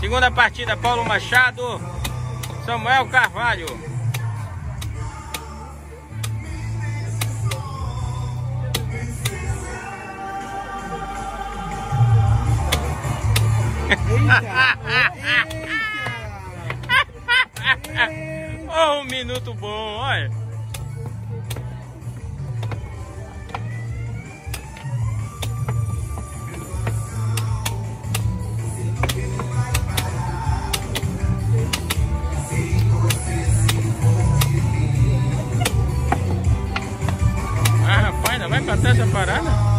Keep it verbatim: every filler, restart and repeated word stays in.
Segunda partida, Paulo Machado, Samuel Carvalho. Oh, um minuto bom, olha. Ah, rapaz, ainda vai pra essa parada?